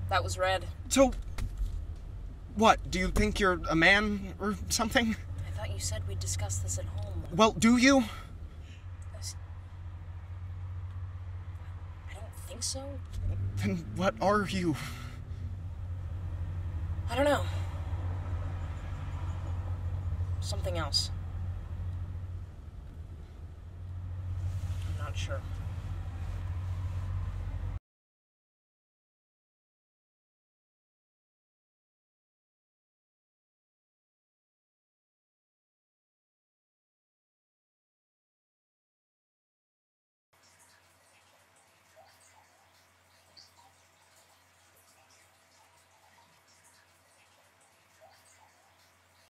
That was red. So, what? Do you think you're a man or something? I thought you said we'd discuss this at home. Well, do you? I don't think so. Then what are you? I don't know. Something else. I'm not sure.